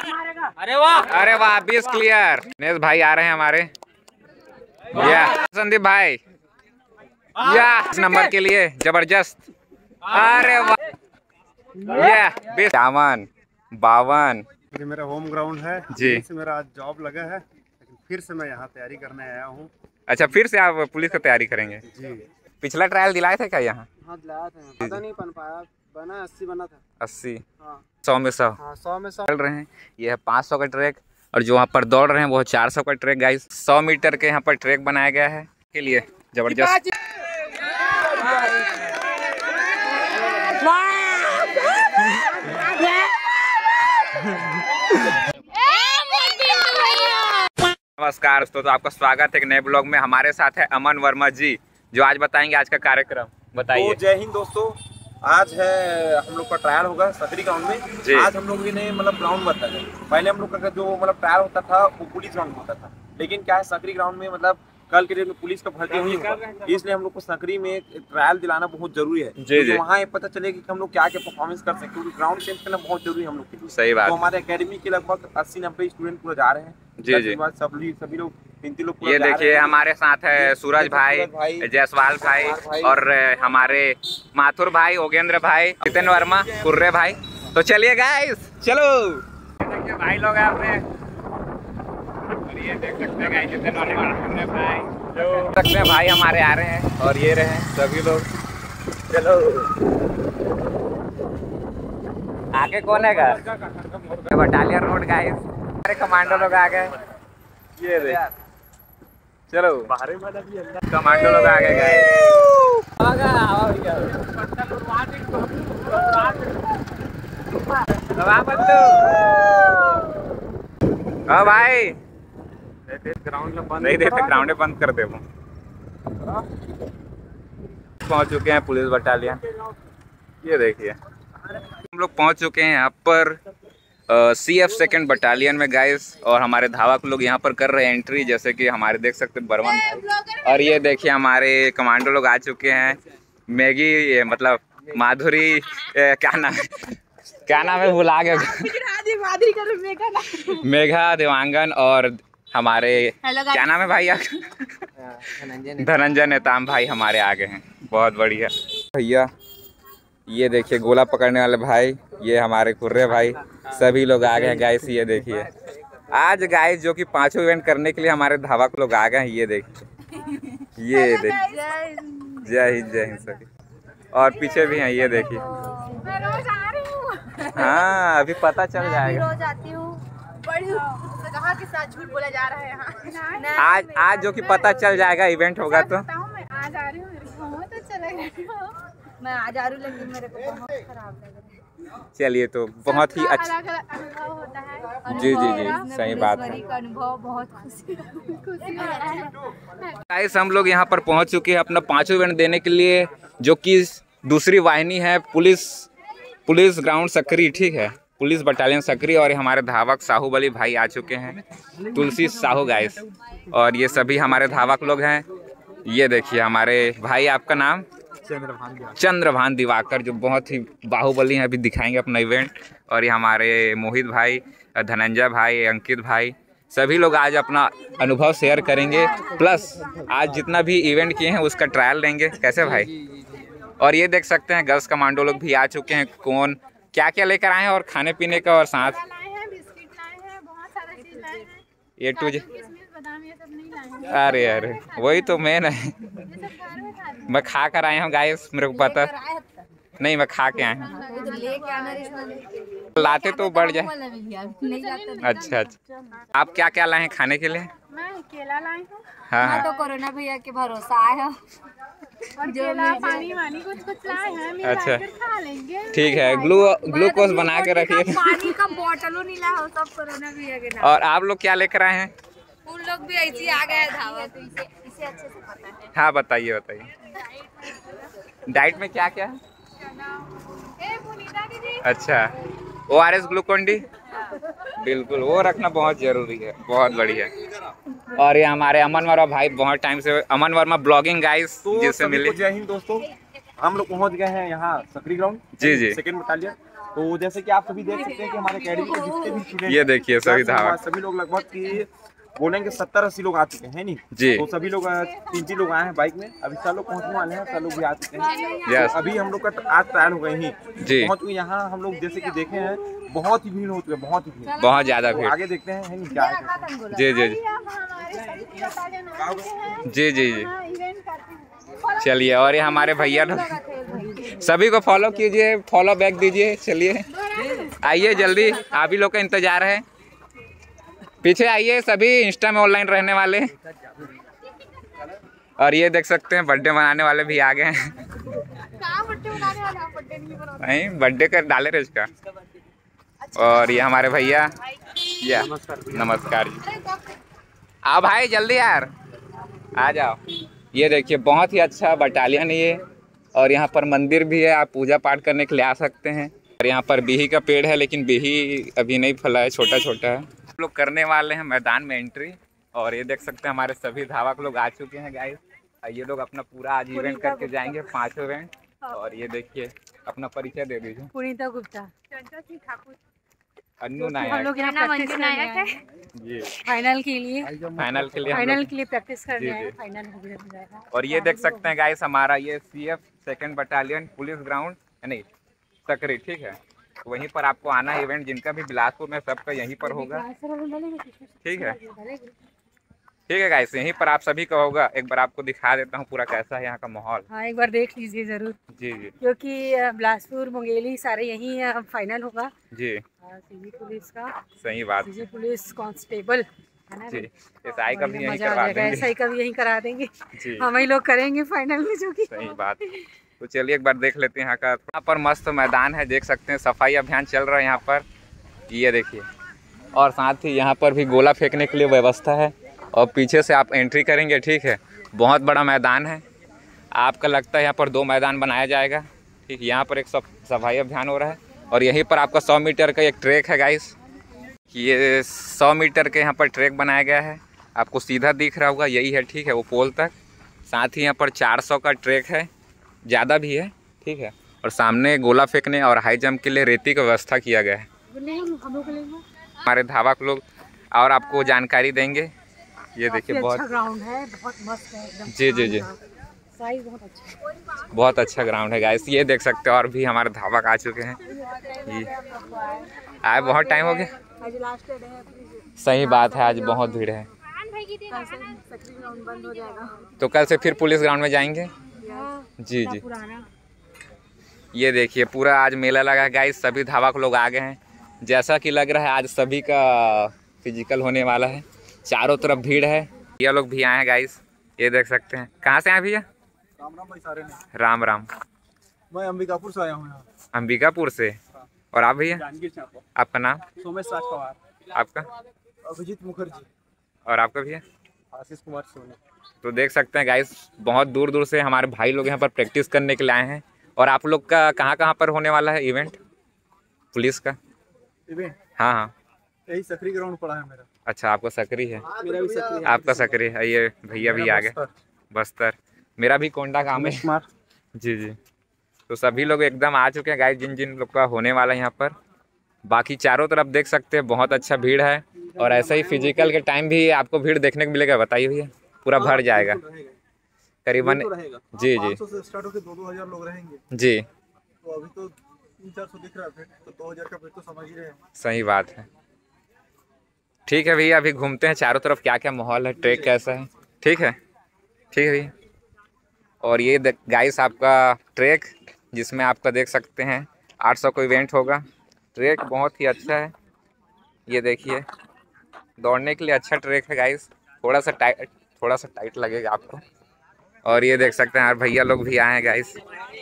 अरे वाह 20 क्लियर। दिनेश भाई आ रहे हैं हमारे, या संदीप भाई या इस नंबर के लिए जबरदस्त। अरे वाह या 51 52। ये मेरा होम ग्राउंड है जी। से मेरा आज जॉब लगा है, लेकिन फिर से मैं यहाँ तैयारी करने आया हूँ। अच्छा, फिर से आप पुलिस की तैयारी करेंगे? जी। पिछला ट्रायल दिलाए थे क्या यहाँ? हाँ दिलाया था, पता नहीं बन पाया, बना 80 बना था। 80? हाँ 100 में 100? हाँ 100 में 100 चल रहे हैं। ये है 500 का ट्रैक, और जो वहाँ पर दौड़ रहे हैं वो 400 का ट्रैक गाइस। 100 मीटर के यहाँ पर ट्रैक बनाया गया है के लिए, जबरदस्त। नमस्कार दोस्तों, तो आपका स्वागत है एक नए ब्लॉग में। हमारे साथ है अमन वर्मा जी, जो आज बताएंगे आज का कार्यक्रम। बताइए। तो जय हिंद दोस्तों, आज है हम लोग का ट्रायल होगा सकरी ग्राउंड में। आज हम लोग ने मतलब ग्राउंड बदला है। पहले हम लोग का जो मतलब ट्रायल होता था वो पुलिस ग्राउंड होता था, लेकिन क्या है सकरी ग्राउंड में मतलब कल के डेट में पुलिस का भर्ती नहीं होगा, इसलिए हम लोग को सकरी में ट्रायल दिलाना बहुत जरूरी है। तो वहाँ ये पता चलेगा कि हम लोग क्या क्या परफॉर्मेंस कर सकते हैं, क्योंकि ग्राउंड चेंज करना बहुत जरूरी है हम लोग के लिए। सही बात। तो हमारे एकेडमी के लगभग 80-90 स्टूडेंट पूरा जा रहे हैं। जी। सभी लोग 3 लोग। ये देखिए हमारे साथ है सूरज भाई, जयसवाल भाई और हमारे माथुर भाई, योगेंद्र भाई, नितिन वर्मा, कुर्रे भाई। तो चलिए गाइस, चलो। देखिए भाई लोग हैं अपने, ये देख सकते हैं गाइस, नितिन वर्मा, कुर्रे भाई, जो सकते हैं भाई हमारे आ रहे हैं, और ये रहे सभी लोग। चलो आगे कौन है का बटालियन रोड गाइस, सारे कमांडो लोग आ गए। ये देख, चलो कमांडो लोग आ गए गाइस। हाँ भाई, ग्राउंड नहीं देते, ग्राउंड बंद कर दे। पहुंच चुके हैं पुलिस बटालियन। ये देखिए हम लोग पहुंच चुके हैं यहाँ पर CF 2nd बटालियन में गाइस, और हमारे धावक लोग यहाँ पर कर रहे हैं एंट्री, जैसे कि हमारे देख सकते हैं बर्मन भाई। और ये देखिए हमारे कमांडो लोग आ चुके हैं। मैगी, ये मतलब माधुरी, क्या नाम है भुला गया। मेघा, देवांगन, और हमारे क्या नाम है भाई धनंजय नेताम भाई हमारे आगे हैं। बहुत बढ़िया भैया। ये देखिए गोला पकड़ने वाले भाई, ये हमारे कुर्रे भाई, सभी लोग आ गए हैं गाइस। ये देखिए आज गाइस जो कि 5 इवेंट करने के लिए हमारे धावक लोग आ गए हैं। ये देखिए, ये देखिए, जय हिंद सभी। और पीछे भी हैं, ये देखिए। मैं रोज आ रही हूँ। हाँ अभी पता चल जाएगा। रोज आती हूँ। कहाँ के साथ झूठ बोला जा रहा है यहाँ। आज जो कि पता चल जाएगा इवेंट होगा तो। मैं आज आ रही हूँ, बहुत अच्छा लग रहा है। मैं आज आ रही हूँ, लेकिन मेरे को बहुत खराब लग रहा है। चलिए, तो बहुत ही अच्छा अनुभव होता है। जी, सही बात है। अनुभव बहुत खुशी हो रहा है। गाइस हम लोग यहाँ पर पहुँच चुके हैं अपना 5वां इवेंट देने के लिए, जो कि दूसरी वाहिनी है पुलिस ग्राउंड सकरी, ठीक है, पुलिस बटालियन सकरी। और हमारे धावक साहूबली भाई आ चुके हैं, तुलसी साहू गाइस, और ये सभी हमारे धावक लोग हैं। ये देखिए हमारे भाई, आपका नाम? चंद्रभान दिवाकर, जो बहुत ही बाहुबली हैं, अभी दिखाएंगे अपना इवेंट। और ये हमारे मोहित भाई, धनंजय भाई, अंकित भाई, सभी लोग आज अपना अनुभव शेयर करेंगे, प्लस आज जितना भी इवेंट किए हैं उसका ट्रायल लेंगे। कैसे भाई? और ये देख सकते हैं गर्ल्स कमांडो लोग भी आ चुके हैं। कौन क्या क्या लेकर आए हैं, और खाने पीने का, और साथ ये टू। अरे वही तो मेन है। मैं खा कर आया हूँ गाइस, मेरे को पता नहीं, मैं खा के आया हूँ। लाते तो बढ़ जाए। अच्छा, आप क्या क्या लाए हैं खाने के लिए? मैं केला लाई हूँ। हाँ, तो कोरोना भैया के भरोसा आया हूँ। और केला, पानी वानी कुछ लाए हैं। अच्छा खा लेंगे। ठीक है, ग्लूकोज बना के रखिए। पानी का बोतल नहीं लाया, सब कोरोना भैया के नाम। और आप लोग क्या लेकर आए हैं? उन लोग भी ऐसे ही आ गए धावा, तो इसे अच्छे से पता है। हाँ बताइए। डाइट में क्या क्या है? अच्छा, ORS, ग्लूकोन डी, बिल्कुल वो रखना बहुत जरूरी है। बहुत बढ़िया। और ये हमारे अमन वर्मा भाई, बहुत टाइम से अमन वर्मा ब्लॉगिंग गाइस, जिससे मिले। जय हिंद दोस्तों, हम लोग पहुंच गए हैं यहाँ सकरी ग्राउंड। जी 2nd बटालियन। तो जैसे कि आप सभी देख सकते हैं कि हमारे अकेडमी के जितने भी स्टूडेंट, ये देखिए सभी धावक, सभी लोग लगभग कि बोलेंगे 70-80 लोग आ चुके हैं नहीं जी। तो सभी लोग 3 लोग आए हैं बाइक में, अभी 4 लोग पहुंचने वाले हैं, 4 लोग भी आ चुके हैं। यस। अभी हम लोग का आज ट्रायल हो गए ही जी। पहुंच गए यहाँ। हम लोग जैसे कि देखे हैं बहुत ही भीड़ होती है, बहुत ही भीड़, बहुत ज्यादा तो भीड़। आगे देखते हैं नहीं क्या है। जी जी जी जी जी चलिए। और ये हमारे भैया लोग, सभी को फॉलो कीजिए, फॉलो बैक दीजिए। चलिए आइए जल्दी, आप ही लोग का इंतजार है। पीछे आइए, सभी इंस्टा में ऑनलाइन रहने वाले। और ये देख सकते हैं बर्थडे मनाने वाले भी आ गए हैं। नहीं बर्थडे कर डाले रहे इसका। और ये हमारे भैया, या नमस्कार जी। आओ भाई जल्दी यार आ जाओ। ये देखिए बहुत ही अच्छा बटालियन ये, और यहाँ पर मंदिर भी है, आप पूजा पाठ करने के लिए आ सकते हैं। और यहाँ पर बिही का पेड़ है, लेकिन बिही अभी नहीं फला है, छोटा छोटा है। हम लोग करने वाले हैं मैदान में एंट्री। और ये देख सकते हैं हमारे सभी धावक लोग आ चुके हैं गाइस। ये लोग अपना पूरा आज इवेंट करके जाएंगे, 5 इवेंट। और ये देखिए अपना परिचय दे दीजिए। पुनीता गुप्ता, अन्नू हम नायक लोग यहाँ प्रैक्टिस करने आए हैं जी, फाइनल के लिए। फाइनल के लिए हम फाइनल लोग। के लिए प्रैक्टिस जी, करने आए जी। हैं, फाइनल हो जाएगा। और ये देख सकते हैं गाइस हमारा ये CF 2nd battalion police ground नहीं सकरी, ठीक है। वहीं पर आपको आना है इवेंट, जिनका भी बिलासपुर में सबका यहीं पर होगा, ठीक है। ठीक है गाइस, यहीं पर आप सभी का होगा। एक बार आपको दिखा देता हूँ पूरा कैसा है यहाँ का माहौल। हाँ एक बार देख लीजिए जरूर, जी जी क्योंकि बिलासपुर मुंगेली सारे यहीं फाइनल होगा। जी सीजी पुलिस का, सही बात सीजी पुलिस कांस्टेबल है ना जी। SI का भी यहीं मजा आ करवा जाएगा। देंगे ऐसा ही कभी यहीं करा देंगे, जी, हम ही लोग करेंगे फाइनल में जो कि सही बात। तो चलिए एक बार देख लेते हैं यहाँ का। यहाँ पर मस्त मैदान है, देख सकते हैं सफाई अभियान चल रहा है यहाँ पर, ये देखिए। और साथ ही यहाँ पर भी गोला फेंकने के लिए व्यवस्था है, और पीछे से आप एंट्री करेंगे, ठीक है। बहुत बड़ा मैदान है, आपका लगता है यहाँ पर 2 मैदान बनाया जाएगा, ठीक। यहाँ पर एक सफाई अभियान हो रहा है, और यहीं पर आपका 100 मीटर का एक ट्रैक है गाइस। ये 100 मीटर के यहाँ पर ट्रैक बनाया गया है, आपको सीधा दिख रहा होगा, यही है, ठीक है, वो पोल तक। साथ ही यहाँ पर 400 का ट्रैक है, ज़्यादा भी है, ठीक है। और सामने गोला फेंकने और हाई जंप के लिए रेती का व्यवस्था किया गया है। हमारे धावक लोग और आपको जानकारी देंगे। ये देखिए बहुत अच्छा ग्राउंड है, बहुत मस्त है एकदम। जी जी जी, साइज बहुत अच्छा है, बहुत अच्छा ग्राउंड है गाइस। ये देख सकते हो, और भी हमारे धावक आ चुके हैं। ये आए बहुत टाइम हो गया, आज लास्ट डे है। सही बात है, आज बहुत भीड़ है। सकरी ग्राउंड बंद हो जाएगा तो कल से फिर पुलिस ग्राउंड में जाएंगे। जी जी, पुराना। ये देखिए पूरा आज मेला लगा है गाइस, सभी धावक लोग आ गए हैं। जैसा कि लग रहा है आज सभी का फिजिकल होने वाला है, चारों तरफ भीड़ है। भैया लोग भी आए हैं गाइस, ये देख सकते हैं। कहाँ से आए भैया? राम राम भाई सारे ने। राम राम। मैं अंबिकापुर से आया हूँ यहाँ। अंबिकापुर से। और आप भैया? जांजगीर चांपा। आपका नाम? सोमेश राज पवार। आपका? अभिजीत मुखर्जी। और आपका भैया? आशीष कुमार सोनी। तो देख सकते हैं गाइस, बहुत दूर दूर से हमारे भाई लोग यहाँ पर प्रैक्टिस करने के लिए आए हैं। और आप लोग का कहाँ पर होने वाला है इवेंट पुलिस का? इवेंट हाँ हाँ, यही सकरी ग्राउंड पड़ा है मेरा। अच्छा आपका सकरी है, मेरा भी सकरी है। आपका सकरी है। ये भैया भी आ गए, बस्तर। मेरा भी कोंडा काम है। कुमार। जी जी। तो सभी लोग एकदम आ चुके हैं गाइस, जिन जिन लोग का होने वाला है यहाँ पर। बाकी चारों तरफ देख सकते हैं बहुत अच्छा भीड़ है, और ऐसा ही फिजिकल के टाइम भी आपको भीड़ देखने को मिलेगा। बताइए भैया, पूरा भर जाएगा करीबन। जी जी 500 से स्टार्ट होकर 2-2000 लोग रहेंगे। जी, तो अभी तो 300-400 दिख रहा है फिर, तो 2000 का फिर तो समझ ही रहे हैं। सही बात है। ठीक है भैया, अभी घूमते हैं चारों तरफ क्या क्या माहौल है, ट्रैक कैसा है। ठीक है, ठीक है भैया। और ये गाइस आपका ट्रैक, जिसमें आपका देख सकते हैं 800 को इवेंट होगा। ट्रैक बहुत ही अच्छा है, ये देखिए, दौड़ने के लिए अच्छा ट्रैक है गाइस। थोड़ा सा टाइट लगेगा आपको। और ये देख सकते हैं यार, भैया लोग भी आए हैं गाइस।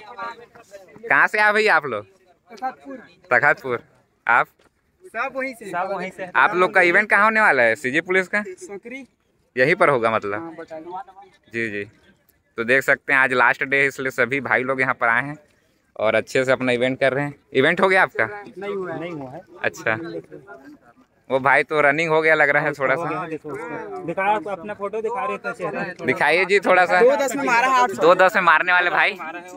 कहाँ से आए भैया आप लोग? तखतपुर। आप? सब वहीं से। आप लोग का इवेंट कहाँ होने वाला है? सीजी पुलिस का सकरी यहीं पर होगा मतलब? जी जी। तो देख सकते हैं आज लास्ट डे है, इसलिए सभी भाई लोग यहाँ पर आए हैं और अच्छे से अपना इवेंट कर रहे हैं। इवेंट हो गया आपका? नहीं हुआ है। अच्छा, वो भाई तो रनिंग हो गया लग रहा है थोड़ा सा। दिखाओ अपना फोटो दिखा रहे थे चेहरा, दिखाइए जी थोड़ा सा। 2-10 में मारा है, 2-10 में मारने वाले भाई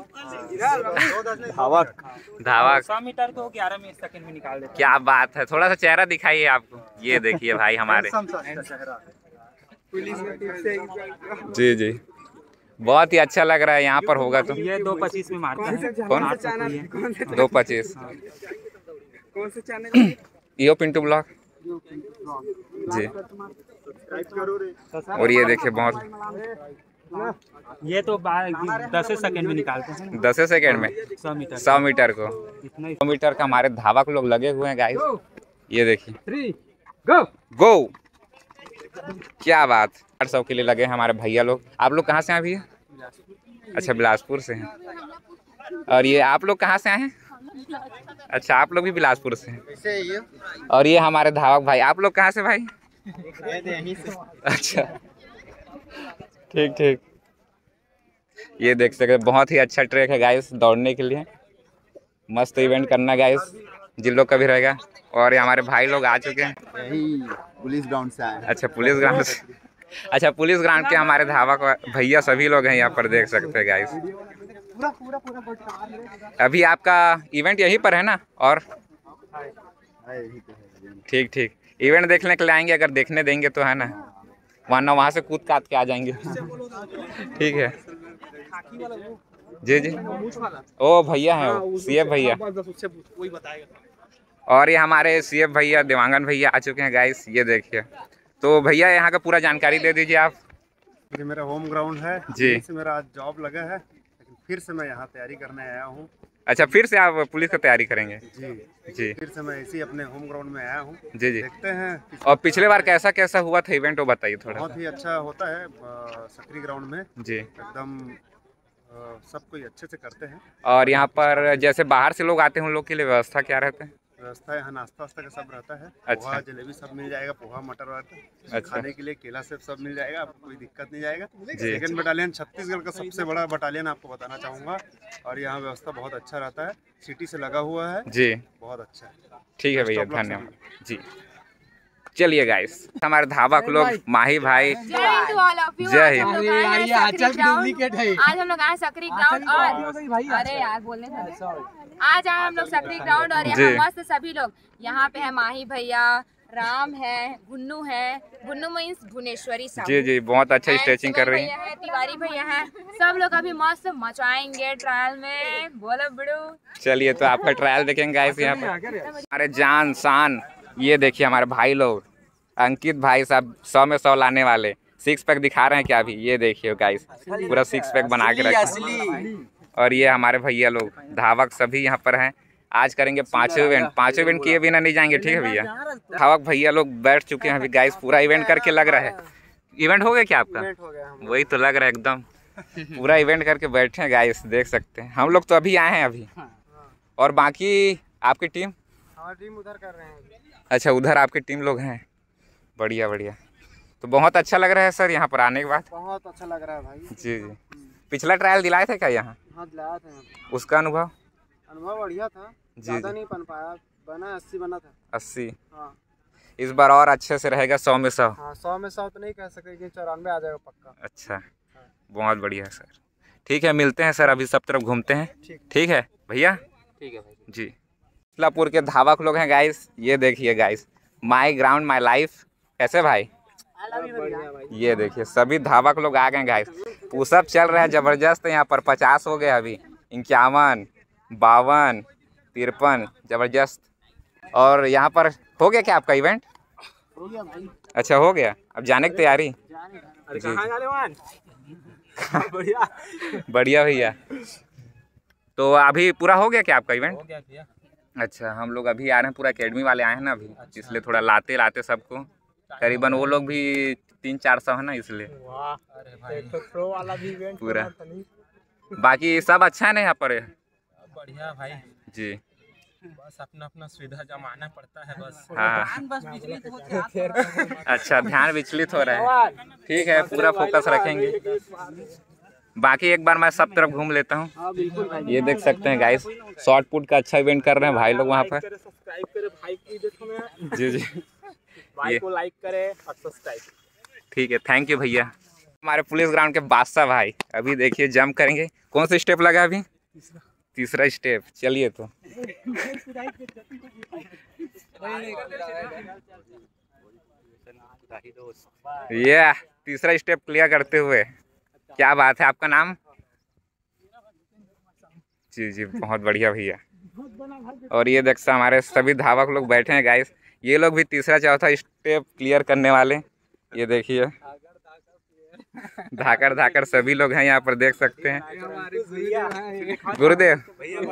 धावक 100 मीटर को 11 सेकंड में निकाल देते। क्या बात है, थोड़ा सा चेहरा दिखाइए आपको। ये देखिए भाई हमारे जी जी बहुत ही अच्छा लग रहा है यहाँ पर होगा तो। ये 2:25 में मारते हैं। कौन 2:25 कौन से channel? Yo Pintu blog ji. और ये देखिए बहुत, ये तो 10 सेकंड में निकालते हैं। 10 सेकंड में 100 मीटर 100 मीटर को। इतना ही। 100 मीटर का हमारे धावक लोग लगे हुए हैं गाइस। ये देखिए 3 गो गो। क्या बात, 800 के लिए लगे हैं हमारे भैया लोग। आप लोग कहाँ से आए भैया? अच्छा बिलासपुर से हैं। और ये आप लोग कहाँ से आए हैं? अच्छा आप लोग भी बिलासपुर से हैं। और ये हमारे धावक भाई, आप लोग कहाँ से भाई? अच्छा ठीक ठीक। ये देख सकते हैं बहुत ही अच्छा ट्रैक है गाइस दौड़ने के लिए। मस्त इवेंट करना गाइस जिन लोग का भी रहेगा। और ये हमारे भाई लोग आ चुके हैं। यही पुलिस ग्राउंड से आए। अच्छा पुलिस ग्राउंड से। अच्छा पुलिस ग्राउंड के हमारे धावक भैया सभी लोग हैं यहाँ पर, देख सकते हैं गाइस। अभी आपका इवेंट यहीं पर है ना? और ठीक ठीक, इवेंट देखने के लिए आएंगे, अगर देखने देंगे तो है ना, वरना वहाँ से कूद काट के आ जाएंगे। ठीक है जी जी। ओ भैया हैं सीएफ भैया। और ये हमारे सीएफ भैया देवांगन भैया आ चुके हैं गाइस। ये देखिए तो भैया यहाँ का पूरा जानकारी दे दीजिए आप। ये मेरा होम ग्राउंड है जी। से मेरा आज जॉब लगा है, लेकिन फिर से मैं यहाँ तैयारी करने आया हूँ। अच्छा फिर से आप पुलिस की तैयारी करेंगे? जी जी फिर से मैं इसी अपने होम ग्राउंड में आया हूँ। जी जी। देखते हैं। और पिछले बार कैसा कैसा हुआ था इवेंट वो बताइए थोड़ा। बहुत ही अच्छा होता है सकरी ग्राउंड में, जी। एकदम सब कोई अच्छे से करते हैं। और यहाँ पर जैसे बाहर से लोग आते हैं उन लोग के लिए व्यवस्था क्या रहता है? व्यवस्था यहाँ नाश्ता वास्ता का सब रहता है। अच्छा। पोहा जलेबी सब मिल जाएगा, पोहा मटर वटर। अच्छा। खाने के लिए केला सेब सब मिल जाएगा, आपको कोई दिक्कत नहीं जाएगा। जी। सेकंड बटालियन छत्तीसगढ़ का सबसे बड़ा बटालियन आपको बताना चाहूँगा। और यहाँ व्यवस्था बहुत अच्छा रहता है, सिटी से लगा हुआ है जी। बहुत अच्छा है। ठीक है भैया धन्यवाद जी। चलिए गाइस हमारे धावक लोग माही भाई जय हिंद। आज हम लोग आए सकरी ग्राउंड और अरे यार बोलने था। आज आए हम लोग सकरी ग्राउंड और यहाँ मस्त सभी लोग यहाँ पे है। माही भैया, राम है, भुन्नू है, भुन्नू मीन्स भुवनेश्वरी साहब। जी जी बहुत अच्छा स्ट्रेचिंग कर रही है। तिवारी भैया है, सब लोग अभी मस्त मचाएंगे ट्रायल में। बोलो बिड़ू। चलिए तो आपका ट्रायल देखेंगे गाइस यहाँ पर। हमारे जान शान ये देखिए हमारे भाई लोग अंकित भाई साहब 100 में 100 लाने वाले। 6 पैक दिखा रहे हैं क्या अभी? ये देखिए गाइस पूरा 6 पैक बना के रखे। और ये हमारे भैया लोग धावक सभी यहाँ पर हैं। आज करेंगे 5 इवेंट। 5 इवेंट किए बिना नहीं जाएंगे। ठीक है भैया। धावक भैया लोग बैठ चुके हैं अभी गाइस, पूरा इवेंट करके लग रहा है। इवेंट हो गया क्या आपका? वही तो लग रहा है एकदम पूरा इवेंट करके बैठे हैं गाइस, देख सकते हैं। हम लोग तो अभी आए हैं अभी। और बाकी आपकी टीम? हमारी टीम उधर कर रहे हैं। अच्छा उधर आपकी टीम लोग हैं, बढ़िया बढ़िया। तो बहुत अच्छा लग रहा है सर यहाँ पर आने के बाद। बहुत अच्छा लग रहा है भाई। जी जी। पिछला ट्रायल दिलाए थे क्या यहाँ? हाँ दिलाया था। उसका अनुभव बढ़िया था। ज़्यादा नहीं बन पाया, बना 80 बना था। 80। हाँ इस बार और अच्छे से रहेगा 100 में 100। हाँ 100 में 100 तो नहीं कह सके, 94 आ जाएगा पक्का। अच्छा बहुत बढ़िया सर। ठीक है मिलते हैं सर, अभी सब तरफ घूमते हैं। ठीक है भैया। ठीक है भाई जी। इस्लापुर के धावक लोग हैं गाइस। ये देखिए guys my ground my life. कैसे भाई? ये देखिए सभी धावक लोग आ गए गाइस। पुशअप चल रहा है जबरदस्त। यहाँ पर 50 हो गए अभी, 51, 52, 53 जबरदस्त। और यहाँ पर हो गया क्या आपका इवेंट? हो गया भाई। अच्छा हो गया, अब जाने की तैयारी? जी बढ़िया बढ़िया भैया। तो अभी पूरा हो गया क्या आपका इवेंट? हो गया भैया। अच्छा हम लोग अभी आ रहे हैं, पूरा एकेडमी वाले आए हैं ना अभी। अच्छा। इसलिए थोड़ा लाते लाते सबको करीबन वो लोग भी 300-400 है ना, इसलिए अरे भाई प्रो वाला भी इवेंट पूरा। बाकी सब अच्छा है ना यहाँ पर? बढ़िया भाई जी। बस अपना अपना सुविधा जमाना पड़ता है बस। हाँ बस विचलित होते हैं। अच्छा ध्यान विचलित हो रहा है। ठीक है पूरा फोकस रखेंगे। बाकी एक बार मैं सब तरफ घूम लेता हूँ। हाँ बिल्कुल भाई। ये देख सकते हैं गाइस शॉर्ट पुट का अच्छा इवेंट कर रहे हैं भाई लोग वहाँ पर। सब्सक्राइब करें भाई की देखो मैं। जी जी भाई को लाइक करें और सब्सक्राइब। ठीक है, थैंक यू भैया। हमारे पुलिस ग्राउंड के बादशाह भाई अभी देखिए जंप करेंगे। कौन सा स्टेप लगा अभी? तीसरा स्टेप। चलिए तो ये तीसरा स्टेप क्लियर करते हुए, क्या बात है। आपका नाम? जी जी, बहुत बढ़िया भैया। और ये देखा हमारे सभी धावक लोग बैठे हैं गाइस, ये लोग भी तीसरा चौथा स्टेप क्लियर करने वाले। ये देखिए धाकर धाकर सभी लोग हैं यहाँ पर, देख सकते हैं। गुरुदेव,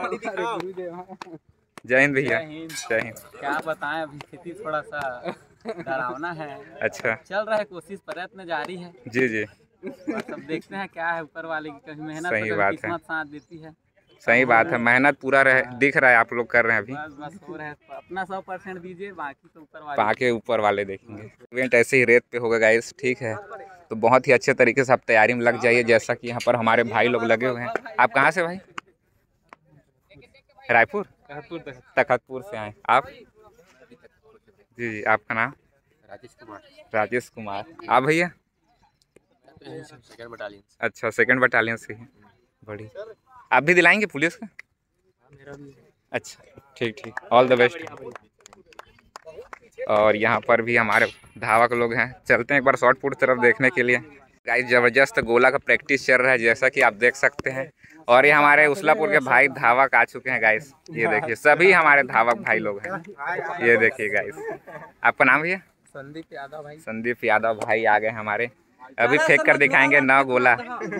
जय हिंद भैया। जय हिंद। क्या बताएं, अभी स्थिति थोड़ा सा डरावना है। अच्छा, चल रहा है, कोशिश प्रयत्न जारी है। जी जी, सब देखते हैं क्या है ऊपर वाले की कभी मेहनत, सही बात है। किस्मत साथ देती है। सही बात है, मेहनत पूरा रहे, दिख रहा है आप लोग कर रहे हैं अभी। बस हो रहा है, अपना 100% दीजिए, बाकी तो ऊपर वाले। बाकी ऊपर वाले देखेंगे। इवेंट ऐसे ही रेत पे होगा गाइस, ठीक है। तो बहुत ही अच्छे तरीके से आप तैयारी में लग जाइए, जैसा कि यहाँ पर हमारे भाई लोग लगे हुए हैं। आप कहाँ से भाई? रायपुर, तखतपुर से आए आप? जी जी, आपका नाम? राजेश कुमार। राजेश कुमार। आप भैया? Second battalion. अच्छा, सेकंड बटालियन से ही। बड़ी, आप भी दिलाएंगे पुलिस का? अच्छा, ठीक ठीक, ऑल द बेस्ट। और यहाँ पर भी हमारे धावक लोग हैं। चलते हैं एक बार शॉर्ट पुट तरफ देखने के लिए। गाइस जबरदस्त गोला का प्रैक्टिस चल रहा है, जैसा कि आप देख सकते हैं। और ये हमारे उसलापुर के भाई धावक आ चुके हैं गाइस। ये देखिए सभी हमारे धावक भाई लोग हैं। ये देखिए गाइस। आपका नाम भैया? संदीप यादव भाई। संदीप यादव भाई आ गए हमारे, अभी फेंक कर दिखाएंगे 9 गोला।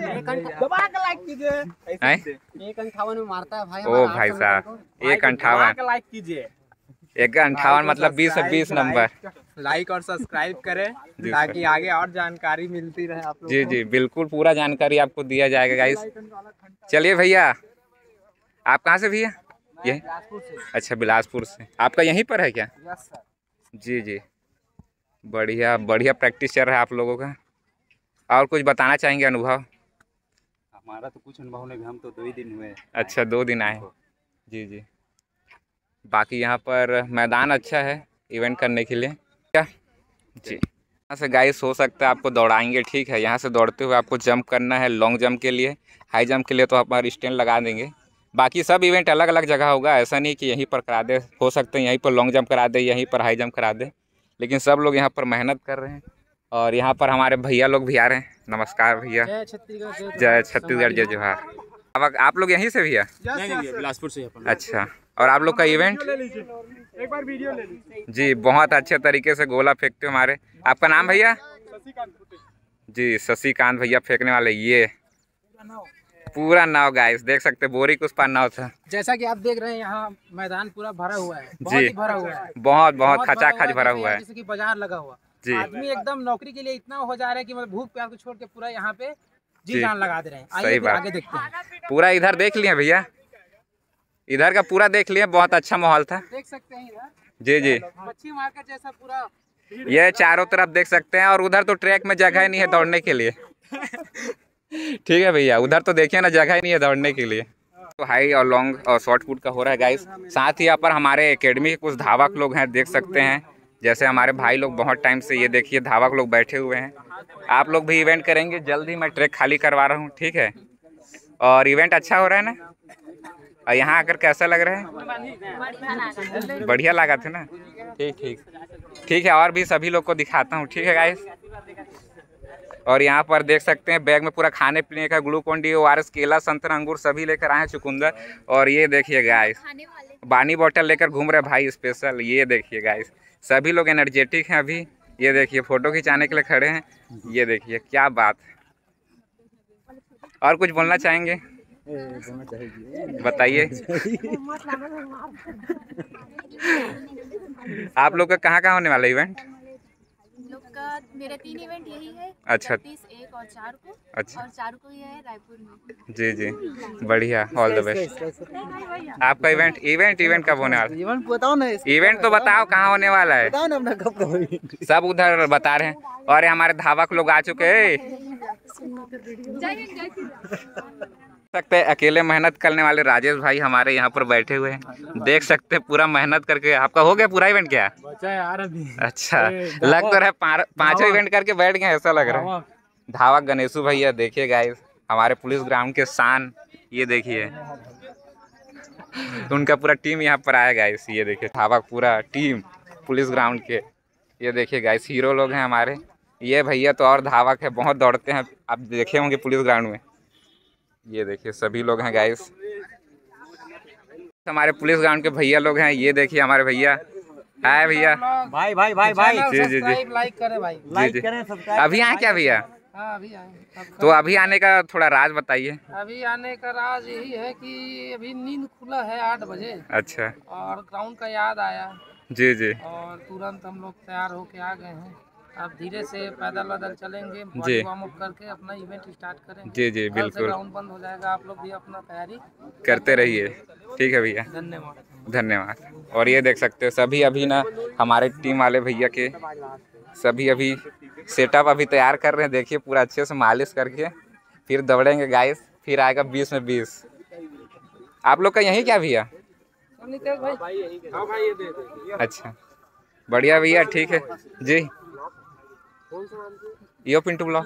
1:58 में मारता है भाई। ओ भाई साहब, 1:58। लाइक कीजिए। 1:58 मतलब 20 से 20 नंबर। लाइक और सब्सक्राइब करें ताकि आगे और जानकारी मिलती रहे आप लोग। जी जी, बिल्कुल पूरा जानकारी आपको दिया जाएगा गाइस। चलिए भैया, आप कहाँ से भैया? ये अच्छा, बिलासपुर से। आपका यहीं पर है क्या? जी जी, बढ़िया बढ़िया प्रैक्टिस चल रहा है आप लोगों का। और कुछ बताना चाहेंगे अनुभव? हमारा तो कुछ अनुभव नहीं, हम तो 2 ही दिन हुए। अच्छा, 2 दिन आए। जी जी, बाकी यहाँ पर मैदान अच्छा है इवेंट करने के लिए क्या? जी, यहाँ से गाइस हो सकता है आपको दौड़ाएंगे, ठीक है। यहाँ से दौड़ते हुए आपको जंप करना है, लॉन्ग जंप के लिए। हाई जंप के लिए तो हमारे स्टैंड लगा देंगे। बाकी सब इवेंट अलग अलग जगह होगा, ऐसा नहीं कि यहीं पर करा दे। हो सकता है यहीं पर लॉन्ग जंप करा दे, यहीं पर हाई जंप करा दे, लेकिन सब लोग यहाँ पर मेहनत कर रहे हैं। और यहाँ पर हमारे भैया लोग भी आ रहे हैं। नमस्कार भैया। जय छत्तीसगढ़, जय जोहार। अब आप लोग यहीं से भैया? बिलासपुर से। अच्छा, और आप लोग का इवेंट? एक बार वीडियो ले लीजिए। जी, बहुत अच्छे तरीके से गोला फेंकते हो हमारे। आपका नाम भैया? जी, शशिकांत भैया फेंकने वाले। ये पूरा नाव गाइस देख सकते, बोरी कुछ पार नाव था। जैसा कि आप देख रहे हैं यहाँ मैदान पूरा भरा हुआ है। जी, भरा हुआ है, बहुत खचाखच भरा हुआ है। जैसे कि बाजार लगा हुआ जी। आदमी एकदम नौकरी के लिए इतना हो जा रहा है कि मतलब भूख प्यास को छोड़ के पूरा यहाँ पे जी जान लगा दे रहे हैं। सही बात। आगे देखते हैं। पूरा इधर देख लिए भैया, इधर का पूरा देख लिए, बहुत अच्छा माहौल था। देख सकते हैं इधर। जी जी, मच्छी मार्केट जैसा पूरा ये चारों तरफ देख सकते हैं। और उधर तो ट्रैक में जगह ही नहीं है दौड़ने के लिए। ठीक है भैया, उधर तो देखिए ना, जगह ही नहीं है दौड़ने के लिए। तो हाई और लॉन्ग और शॉर्ट पुट का हो रहा है गाइस। साथ ही यहाँ पर हमारे एकेडमी के कुछ धावक लोग हैं, देख सकते हैं। जैसे हमारे भाई लोग बहुत टाइम से, ये देखिए धावक लोग बैठे हुए हैं। आप लोग भी इवेंट करेंगे जल्द ही, मैं ट्रैक खाली करवा रहा हूँ, ठीक है। और इवेंट अच्छा हो रहा है ना? और यहाँ आकर कैसा लग रहा है? बढ़िया लगा था ना? ठीक ठीक ठीक है, और भी सभी लोग को दिखाता हूँ, ठीक है गाइस। और यहाँ पर देख सकते हैं बैग में पूरा खाने पीने का ग्लूकोन डी, ORS, केला, संतरा, अंगूर सभी लेकर आए हैं, चुकंदर। और ये देखिए गाइस, पानी बोतल लेकर घूम रहे भाई स्पेशल। ये देखिए गाइस, सभी लोग एनर्जेटिक हैं अभी। ये देखिए फोटो खिंचाने के लिए खड़े हैं। ये देखिए क्या बात है। और कुछ बोलना चाहेंगे? बताइए। आप लोग का कहाँ होने वाला इवेंट? लोग का मेरे 3 इवेंट यही है। अच्छा, 31, 1 और 4 को। अच्छा, और 4 को ही है रायपुर में। जी जी, बढ़िया, ऑल द बेस्ट। आपका इवेंट कब होने वाला? इवेंट बताओ ना। इवेंट तो बताओ कहाँ होने वाला है? बताओ ना अपना कब। सब उधर बता रहे हैं। और हमारे धावक लोग आ चुके हैं। सकते हैं अकेले मेहनत करने वाले राजेश भाई हमारे यहाँ पर बैठे हुए हैं। देख सकते हैं पूरा मेहनत करके। आपका हो गया पूरा इवेंट क्या? बचा यार अभी। अच्छा, लग तो रहा है पांचों इवेंट करके बैठ गए ऐसा लग रहा है। धावक गणेशू भैया देखिए गाइस, हमारे पुलिस ग्राउंड के शान, ये देखिए उनका पूरा टीम यहाँ पर आया गाइस। ये देखिए धावक पूरा टीम पुलिस ग्राउंड के, ये देखिए गाइस हीरो लोग हैं हमारे। ये भैया तो और धावक है, बहुत दौड़ते हैं, आप देखे होंगे पुलिस ग्राउंड में। ये देखिए सभी लोग हैं गाइस, हमारे पुलिस ग्राउंड के भैया लोग हैं। ये देखिए हमारे भैया, हाय भैया। भाई भाई भाई भाई जी जी जी, लाइक करें भाई, लाइक करें सब्सक्राइब। अभी आए क्या भैया? हाँ अभी आए। तो अभी आने का थोड़ा राज बताइए। अभी आने का राज यही है कि अभी नींद खुला है 8 बजे। अच्छा। और ग्राउंड का याद आया जी जी। और तुरंत हम लोग तैयार होके आ गए हैं। अब धीरे से पैदल वैदल चलेंगे, जी वार्म अप करके अपना इवेंट स्टार्ट करेंगे। जी जी बिल्कुल, ग्राउंड बंद हो जाएगा, आप लोग भी अपना तैयारी करते रहिए। ठीक है भैया, धन्यवाद धन्यवाद। और ये देख सकते हो सभी अभी ना हमारे टीम वाले भैया के सभी अभी सेटअप अभी तैयार कर रहे हैं। देखिए पूरा अच्छे से मालिश करके फिर दौड़ेंगे गाइस, फिर आएगा 20 में 20। आप लोग का यही क्या भैया? अच्छा बढ़िया भैया, ठीक है जी। यो पिंटू ब्लॉग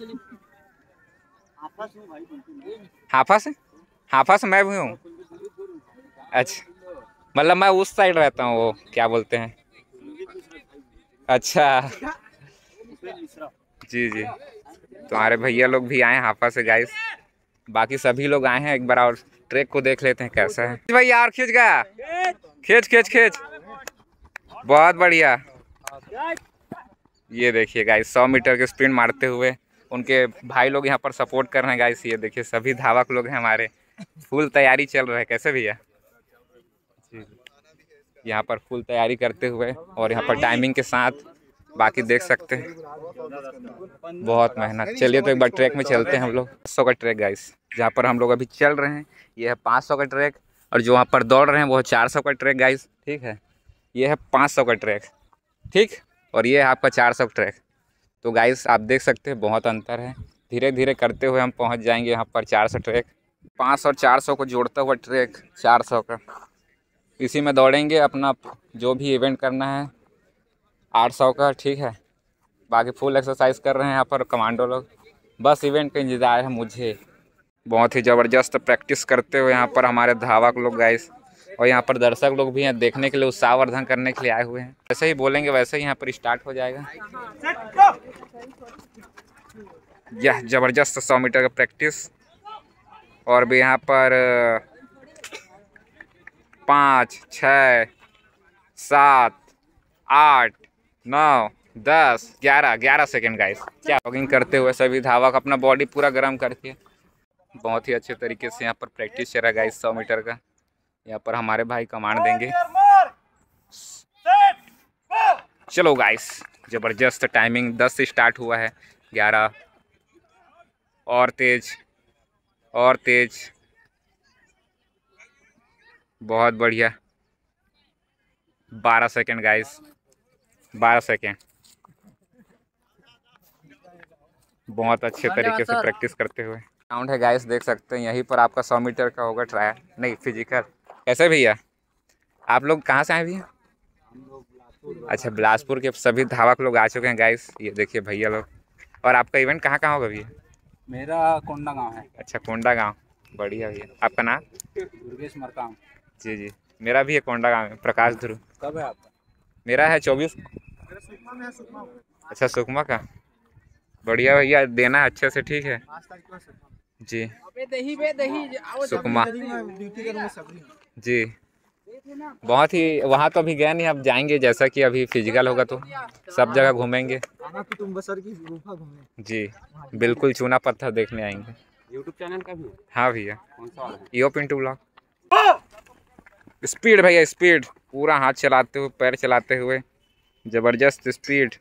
हाफा से मैं भी हूँ। अच्छा मतलब मैं उस साइड रहता हूँ, वो क्या बोलते हैं। अच्छा जी जी, तुम्हारे भैया लोग भी आए हाफा से गाइस, बाकी सभी लोग आए हैं। एक बार और ट्रैक को देख लेते हैं कैसा है। भैया और खींच गया, खींच खींच खींच, बहुत बढ़िया। ये देखिए गाइस 100 मीटर के स्प्रिंट मारते हुए उनके भाई लोग यहाँ पर सपोर्ट कर रहे हैं गाइस। ये देखिए सभी धावक लोग हैं हमारे, फुल तैयारी चल रहा है। कैसे भैया? यहाँ पर फुल तैयारी करते हुए और यहाँ पर टाइमिंग के साथ, बाकी देख सकते हैं बहुत मेहनत। चलिए तो एक बार ट्रैक में चलते हैं हम लोग। 500 का ट्रैक गाइस, जहाँ पर हम लोग अभी चल रहे हैं ये है 500 का ट्रैक, और जो वहाँ पर दौड़ रहे हैं वो है 400 का ट्रैक गाइस। ठीक है, ये है 500 का ट्रैक, ठीक, और ये है आपका 400 का ट्रैक। तो गाइस आप देख सकते हैं बहुत अंतर है। धीरे धीरे करते हुए हम पहुँच जाएंगे यहाँ पर 400 ट्रैक। 500 और 400 को जोड़ता हुआ ट्रैक 400 का, इसी में दौड़ेंगे अपना जो भी इवेंट करना है 800 का। ठीक है, बाकी फुल एक्सरसाइज कर रहे हैं यहाँ पर कमांडो लोग, बस इवेंट का इंतज़ार है मुझे। बहुत ही ज़बरदस्त प्रैक्टिस करते हुए यहाँ पर हमारे धावक लोग गाइस, और यहाँ पर दर्शक लोग भी हैं देखने के लिए, उत्साहवर्धन करने के लिए आए हुए हैं। जैसे ही बोलेंगे वैसे ही यहाँ पर स्टार्ट हो जाएगा। यह ज़बरदस्त 100 मीटर का प्रैक्टिस, और भी यहाँ पर 5, 6, 7, 8, 9, 10, 11 सेकेंड गाइस। क्या जॉगिंग करते हुए सभी धावक अपना बॉडी पूरा गर्म करके बहुत ही अच्छे तरीके से यहाँ पर प्रैक्टिस चल रहा है गाइस 100 मीटर का। यहाँ पर हमारे भाई कमांड देंगे। चलो गाइस, ज़बरदस्त टाइमिंग 10 से स्टार्ट हुआ है, 11 और तेज और तेज, बहुत बढ़िया। 12 सेकेंड गाइस, 12 सेकेंड। बहुत अच्छे तरीके से प्रैक्टिस करते हुए राउंड है गाइस, देख सकते हैं यहीं पर आपका 100 मीटर का होगा ट्रायल, नहीं फिजिकल। कैसे भैया आप लोग कहाँ से आए भैया? अच्छा बिलासपुर के सभी धावक लोग आ चुके हैं गाइस, ये देखिए भैया लोग। और आपका इवेंट कहाँ कहाँ होगा भैया? मेरा कोंडा गांव है। अच्छा कोंडा गांव, बढ़िया भैया। आपका नाम? दुर्गेश मरकाम। जी जी, मेरा भी है कोंडा गांव में, प्रकाश ध्रुव। कब है आपका? मेरा है 24। अच्छा सुकमा का, बढ़िया भैया, देना अच्छे से, ठीक है जी। सुकमा जी, बहुत ही, वहाँ तो अभी गए नहीं, अब जाएंगे जैसा कि अभी फिजिकल होगा तो सब जगह घूमेंगे जी, बिल्कुल चूना पत्थर देखने आएंगे। यूट्यूब चैनल का भी? हाँ भैया, कौन सा वाला है? Yo Pintu blog. स्पीड भैया स्पीड, पूरा हाथ चलाते हुए पैर चलाते हुए ज़बरदस्त स्पीड।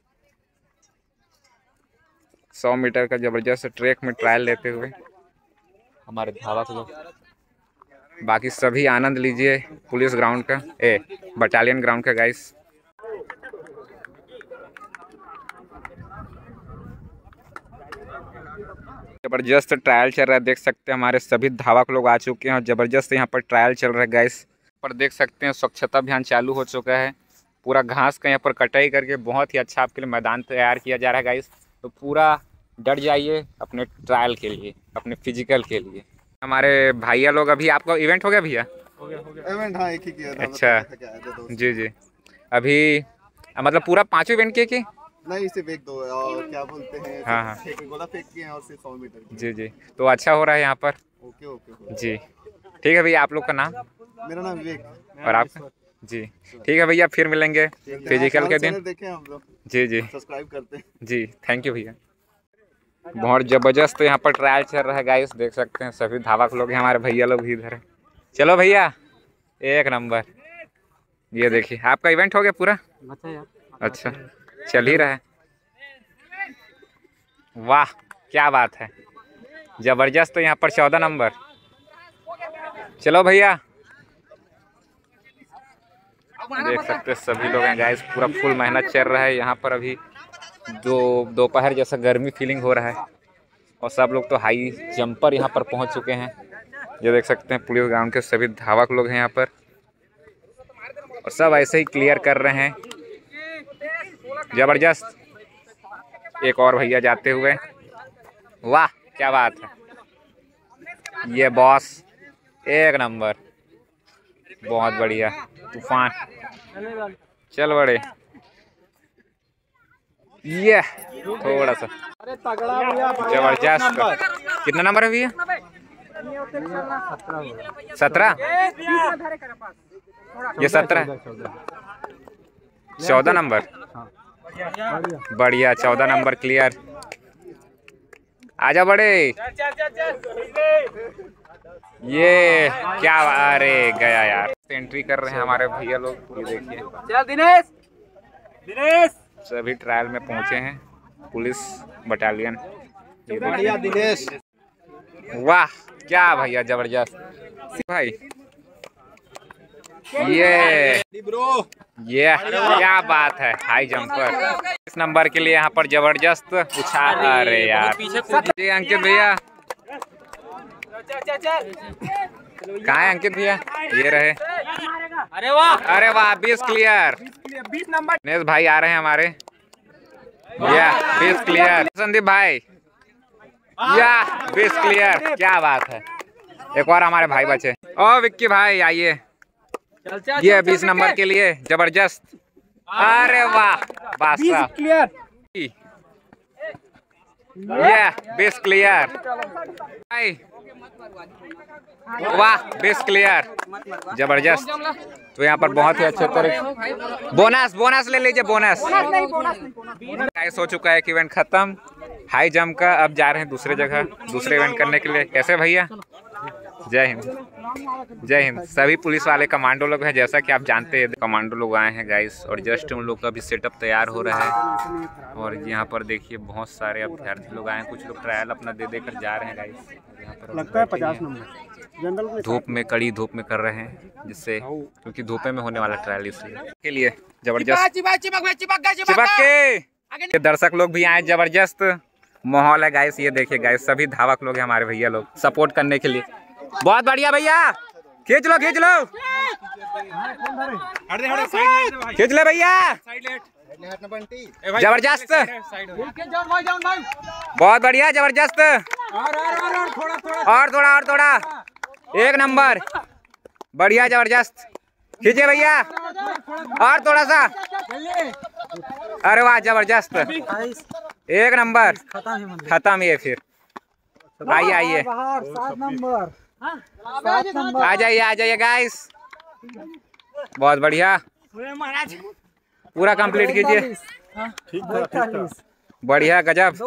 100 मीटर का ज़बरदस्त ट्रैक में ट्रायल लेते हुए हमारे धावक लोग, बाकी सभी आनंद लीजिए पुलिस ग्राउंड का, बटालियन ग्राउंड का गाइस। जबरदस्त ट्रायल चल रहा है, देख सकते हैं हमारे सभी धावक लोग आ चुके हैं और ज़बरदस्त यहाँ पर ट्रायल चल रहा है गाइस। पर देख सकते हैं स्वच्छता अभियान चालू हो चुका है, पूरा घास का यहाँ पर कटाई करके बहुत ही अच्छा आपके लिए मैदान तैयार किया जा रहा है गाइस। तो पूरा डट जाइए अपने ट्रायल के लिए, अपने फिजिकल के लिए। हमारे भैया लोग, अभी आपका इवेंट हो गया भैया? इवेंट हाँ एक ही किया था। अच्छा जी जी, अभी मतलब पूरा 5 इवेंट किए कि नहीं, सिर्फ एक दो और क्या बोलते हैं, हाँ गोला फेंक किए हैं और सिर्फ 100 मीटर। जी जी, तो अच्छा हो रहा है यहाँ पर। ओके ओके जी ठीक है भैया, आप लोग का नाम? मेरा नाम विवेक। और आपका? जी ठीक है भैया, फिर मिलेंगे फिजिकल के दिन। देखें हम लोग, जी जी सब्सक्राइब करते हैं। जी थैंक यू भैया। बहुत ज़बरदस्त यहाँ पर ट्रायल चल रहा है गाइस, देख सकते हैं सभी धावक लोग हैं, हमारे भैया लोग भी इधर है। चलो भैया, एक नंबर। ये देखिए आपका इवेंट हो गया पूरा? अच्छा चल ही रहा है, वाह क्या बात है, ज़बरदस्त। तो यहाँ पर 14 नंबर। चलो भैया, देख सकते हैं सभी लोग हैं गाइस, पूरा फुल मेहनत चल रहा है यहाँ पर। अभी दोपहर जैसा गर्मी फीलिंग हो रहा है और सब लोग तो हाई जंपर यहाँ पर पहुँच चुके हैं। ये देख सकते हैं पुलिस ग्राउंड के सभी धावक लोग हैं यहाँ पर और सब ऐसे ही क्लियर कर रहे हैं, ज़बरदस्त। एक और भैया जाते हुए, वाह क्या बात है। ये बॉस एक नंबर, बहुत बढ़िया। तूफान चल बड़े, ये थोड़ा सा जबरदस्त। कितना नंबर है भैया? 17? ये 17 है, 14 नंबर। बढ़िया, 14 नंबर क्लियर। आजा बड़े। ये क्या, अरे गया यार। एंट्री कर रहे हैं हमारे भैया लोग, ये देखिए। चल दिनेश, दिनेश सभी ट्रायल में पहुंचे हैं, पुलिस बटालियन। बढ़िया दिनेश, वाह क्या भैया, जबरदस्त भाई। ये क्या बात है, हाई जंपर। इस नंबर के लिए यहाँ पर जबरदस्त उछाल। अरे यार जी अंकित भैया, कहाँ है अंकित भैया? ये रहे। अरे वाह, अरे वाह, 20 क्लियर। 20 नंबर। दिनेश भाई आ रहे हैं हमारे, या 20 क्लियर। संदीप भाई, या 20 क्लियर, क्या बात है। एक और हमारे भाई बचे। ओ विक्की भाई आइए, ये 20 नंबर के लिए जबरदस्त। अरे वाह, बादशाह क्लियर। ये 20 क्लियर भाई, वाह 20 क्लियर, जबरदस्त। तो यहाँ पर बहुत ही अच्छे तरह बोनस ले लीजिए, बोनस। गाइस हो चुका है कि इवेंट खत्म हाई जंप का। अब जा रहे हैं दूसरे जगह, दूसरे इवेंट करने के लिए। कैसे भैया? जय हिंद, जय हिंद। सभी पुलिस वाले कमांडो लोग हैं, जैसा कि आप जानते हैं कमांडो लोग आए हैं गाइस, और जस्ट उन लोग का भी सेटअप तैयार हो रहा है। और यहाँ पर देखिए बहुत सारे अभ्यर्थी लोग आए हैं, कुछ लोग ट्रायल अपना दे कर जा रहे हैं गाइस। यहाँ पर लगता है 50 नंबर धूप में, कड़ी धूप में कर रहे हैं, जिससे क्योंकि धूपे में होने वाला ट्रायल, इसलिए के लिए जबरदस्त चिपक के। दर्शक लोग भी आए, जबरदस्त माहौल है गाइस। ये देखिए गाइस, सभी धावक लोग हैं हमारे भैया लोग सपोर्ट करने के लिए। बहुत बढ़िया भैया, खींच लो खींच लो, खींच ले भैया, जबरदस्त, बहुत बढ़िया, जबरदस्त। और थोड़ा, एक नंबर, बढ़िया जबरदस्त। खींचे भैया, और थोड़ा सा। अरे वाह जबरदस्त, एक नंबर। खत्म ये फिर। आइए आ जाइए गाइस, बहुत बढ़िया, पूरा कंप्लीट कीजिए। बढ़िया, गजब।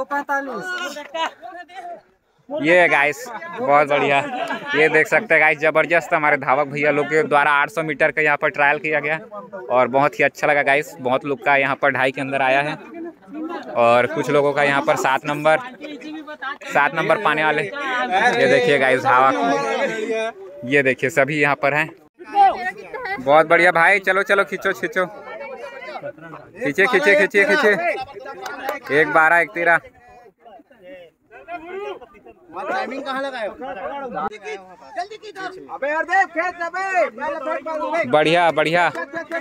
ये गाइस बहुत बढ़िया, ये देख सकते हैं गाइस, जबरदस्त हमारे धावक भैया लोग के द्वारा 800 मीटर का यहाँ पर ट्रायल किया गया और बहुत ही अच्छा लगा गाइस। बहुत लोग का यहाँ पर 2.5 के अंदर आया है और कुछ लोगों का यहाँ पर 7 नंबर पाने वाले। ये देखिए गाइस धावक, ये देखिए सभी यहाँ पर हैं। बहुत बढ़िया भाई, चलो खींचो, खींचे 1 12 1 13। टाइमिंग कहाँ लगाए? अबे यार देख खेत अबे बढ़िया बढ़िया।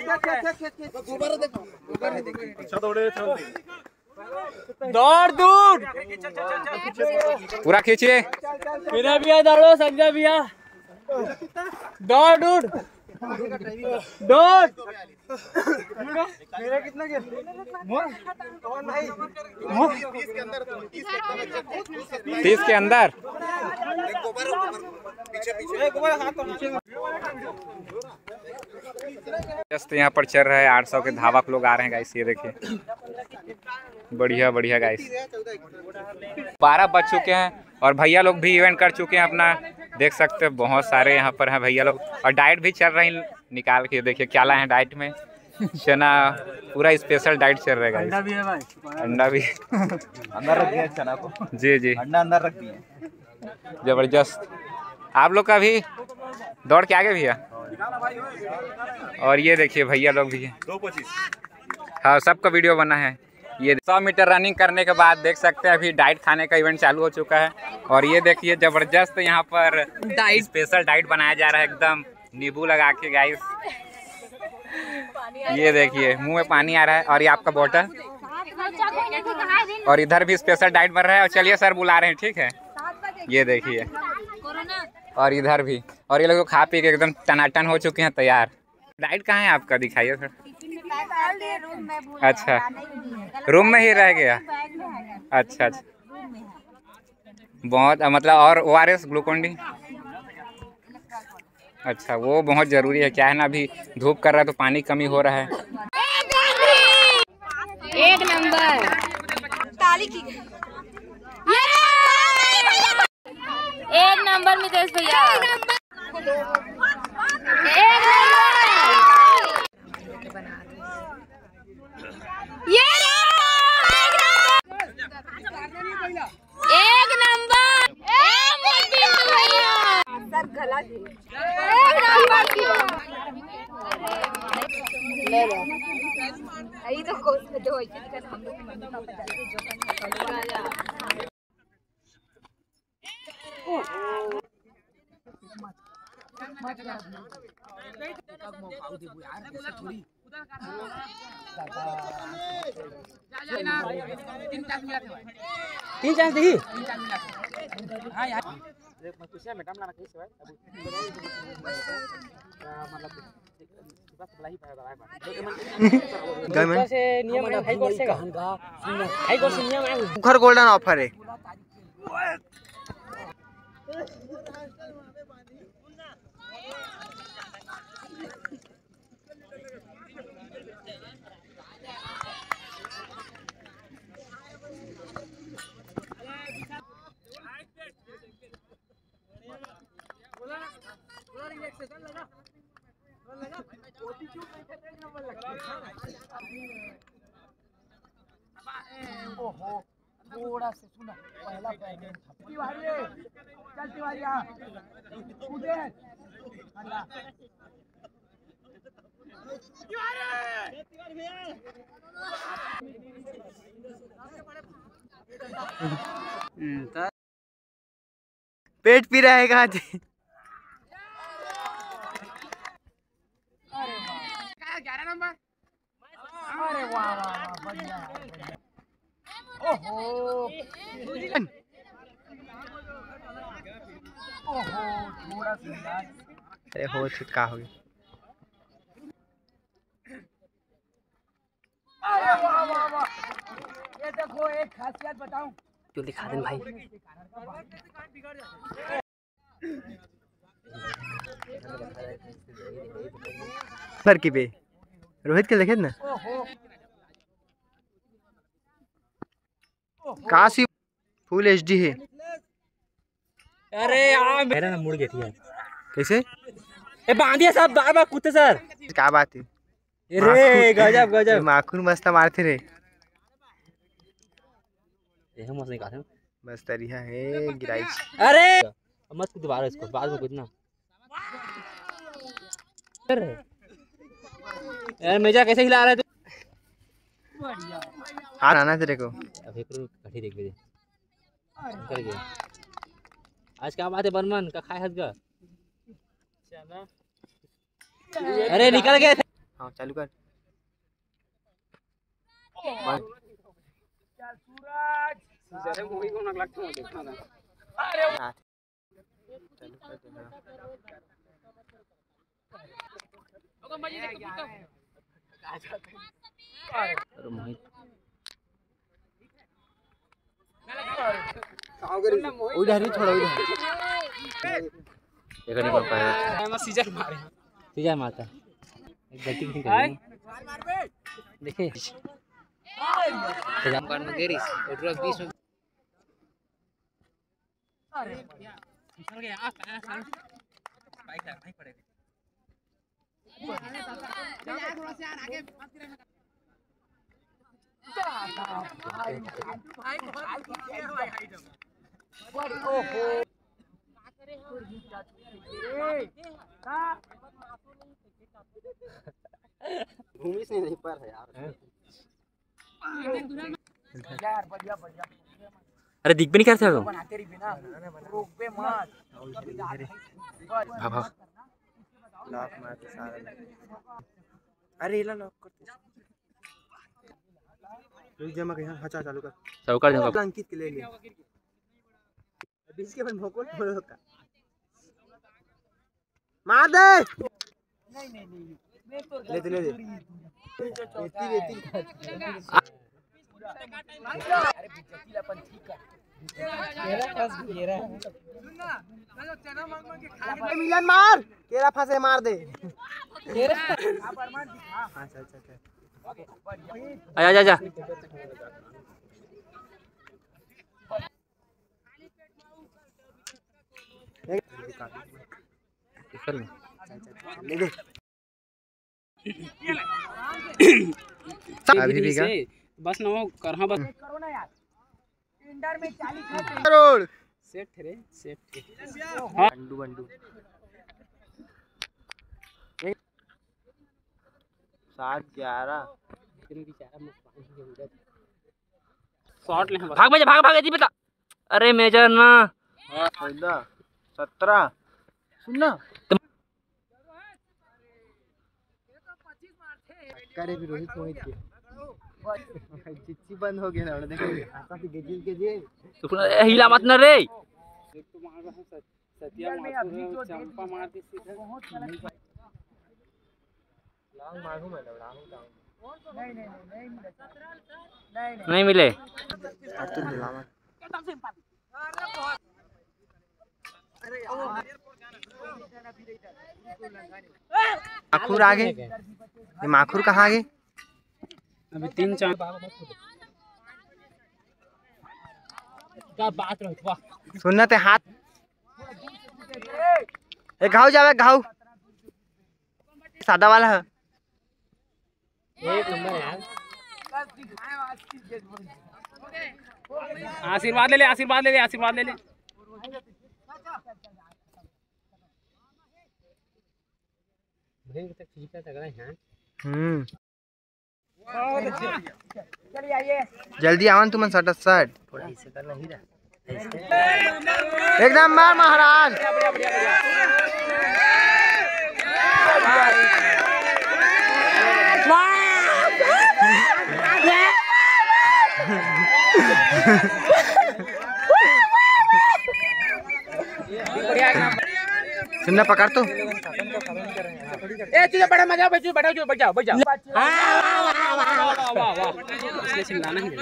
दौड़ दूर पूरा खींचिए। मेरा भैया दौड़ो, संजय भैया दौड़ दूर दौड़। मेरा कितना गया? 30 के अंदर। जस्ट यहाँ पर चल रहा है 800 के धावक लोग आ रहे हैं गाइस, ये देखिए बढ़िया बढ़िया गाइस। 12 बज चुके हैं और भैया लोग भी इवेंट कर चुके हैं अपना, देख सकते हैं बहुत सारे यहाँ पर हैं भैया लोग। और डाइट भी चल रही निकाल के, देखिए क्या लाए हैं डाइट में, चना, पूरा स्पेशल डाइट चल रहा है गाइस। अंडा भी है भाई, अंडा भी अंदर रख दिया चना को। जी जी अंडा अंदर रख दिया। जबरदस्त। आप लोग का भी दौड़ के आगे भैया। और ये देखिए भैया लोग भी हैं। 2:25। हाँ सबका वीडियो बना है। ये 100 मीटर रनिंग करने के बाद देख सकते हैं अभी डाइट खाने का इवेंट चालू हो चुका है। और ये देखिए जबरदस्त यहाँ पर डाइट, स्पेशल डाइट बनाया जा रहा है एकदम नींबू लगा के गाइस। ये देखिए मुंह में पानी आ रहा है। और ये आपका बोतल, और इधर भी स्पेशल डाइट बन रहा है। और चलिए सर बुला रहे हैं, ठीक है। ये देखिए और इधर भी, और ये लोग खा पी के एकदम टनाटन हो चुके हैं, तैयार। डाइट कहाँ है आपका, दिखाइए सर। अच्छा रूम में ही रह गया। अच्छा अच्छा बहुत, मतलब। और ORS ग्लूकोन डी, अच्छा वो बहुत ज़रूरी है। क्या है ना अभी धूप कर रहा है तो पानी कमी हो रहा है। एक नंबर ताली की, एक नंबर मितेश भैया, एक नंबर सर गला एक नंबर ले लो। यही तो कोशिश जो हम लोग तीन चांस दी। घर गोल्डन ऑफर है। ओहो थोड़ा से सुना पहला पैकेट चल तिवारी आ कूदे अल्लाह पेट पी रहा है कहाँ से? 11 नंबर। अरे वाह वाह बढ़िया। ओहो ओहो थोड़ा सा अरे हो छिटका हो गया। अरे वाह वाह वाह, ये देखो एक खासियत बताऊं, क्यों दिखा दें भाई। पर की पे रोहित के देखे ना काशी फुल HD है। अरे यार मेरा ना मुड़ गया थी यार। कैसे ए बांधिए सब बार बार कूदते सर। क्या बात है रे गजब गजब माखून मस्त मारते रहे। ये हम मस्त निकालते हैं बस तरिया है गिराई। अरे मत कूद दोबारा इसको, बाद में कूदना। यार मेजा कैसे हिला रहा है तू? हाथ आना तेरे को। अब एक कठी देख लीजिए कर गया। आज क्या बात है बर्मन का खाए हद का अरे निकल गए थे। हाँ चालू कर। उधर ही छोड़ो उधर नहीं कर पाएगा। सीजर मारता है एक गलती नहीं करेगा देखिए जामकान में गेरिस और 20 में चल गया आप बाइक भाई पड़ेगा थोड़ा से यार आगे भूमि से नहीं पर है यार। अरे दिख भी नहीं करते हो लॉक मार के सारा। अरे इला लॉक करते रुक जा। मैं कहां हचा चालू कर चालू कर दूंगा। अंकित के ले लिया बीच के बन भोकोल बोलो का मार दे। नहीं ले दे रेती अरे बिजती अपन ठीक कर केरा फंस गया मिलन मार केरा फंसे मार दे केरा अच्छा जा ले दे अभी भी बस ना करहा बस इंडर में 40 करोड़ सेट रे सेट बंडू 7-11 शॉट ले भाग जी बता। अरे मेजर ना 17 सुनना करे भी रोहित के चिच्ची बंद हो गया ना देखो आशा की गेजिल के जे तो हिला मत ना रे एक तो मार रहा है सतिया मार चंपा मार दी सीधा लांग मारू मैं लड़ाऊं नहीं मिले तो दिलावा माखुर आगे ये माखुर कहाँ आगे अभी 3-4 क्या बात रही वाह सुनना ते हाथ एक घाव जावे घाव सादा वाला है एक नंबर यार। आशीर्वाद ले ले जल्दी आवन तुम सट थोड़ा ऐसे करना ही रहा एकदम मार महाराज सुनना पकड़ तो ए चीज़ बड़ा मजा बैठ जाओ वाह इसलिए चिल्लाना ही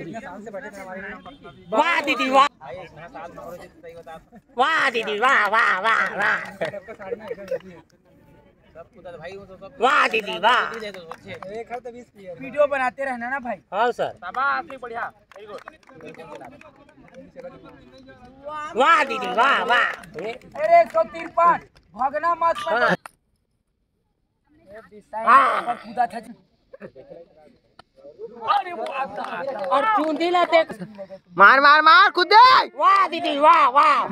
वाह दीदी वाह दीदी वाह वाह दीदी वाह वीडियो बनाते रहना ना भाई। हाँ सर शाबाश बढ़िया वाह दीदी वाह अरे 153 भागना मत कूदा था और चूंदी लाते मार खुद दे वाह दीदी वाह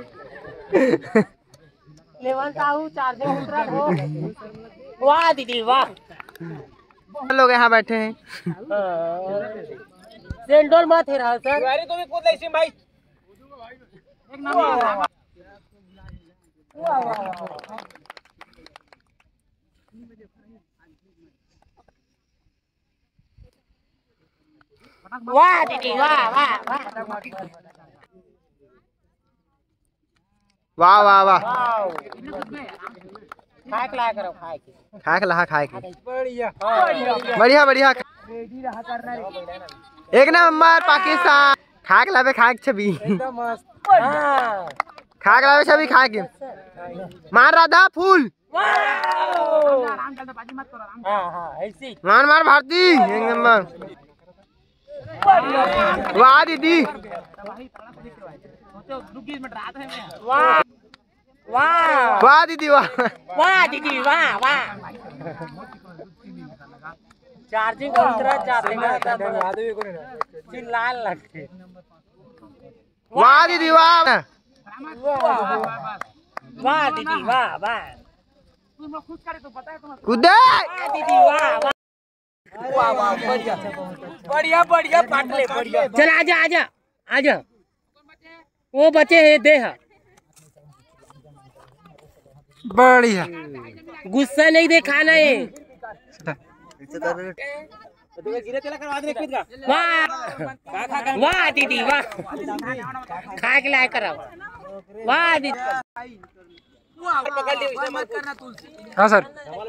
लेवन ताऊ चार्जर उतरा हो वाह दीदी वाह लोग यहाँ बैठे हैं सेंडोल मत है रहा सर तो भी कूद ले भाई वाह दीदी वाह वाह वाह वाह वाह वाह खाए के लाया करो खाए के खाए के बढ़िया बढ़िया एक नंबर पाकिस्तान खाए के लावे खाए के छवि खाए के लावे छवि खाए के मार राधा फूल मार मार भारती एक नंबर वाह दीदी वाह वाह वाह दीदी वाह वाह दीदी वाह वाह चार्जिंग उतरा जाते चिल्लाने लगते वाह दीदी वाह वाह दीदी वाह वाह कूदे दीदी वाह वाह बढ़िया बढ़िया पाटले बढ़िया चल आजा आजा आजा वो बचे है देह बढ़िया गुस्सा नहीं दिखाना है वाह वाह दीदी वाह खा के लाया करो वाह दीदी हाँ सर